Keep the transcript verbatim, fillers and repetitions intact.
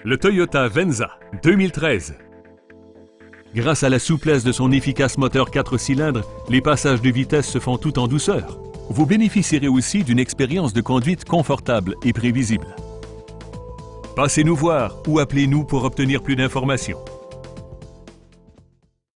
Le Toyota Venza deux mille treize. Grâce à la souplesse de son efficace moteur quatre cylindres, les passages de vitesse se font tout en douceur. Vous bénéficierez aussi d'une expérience de conduite confortable et prévisible. Passez nous voir ou appelez-nous pour obtenir plus d'informations.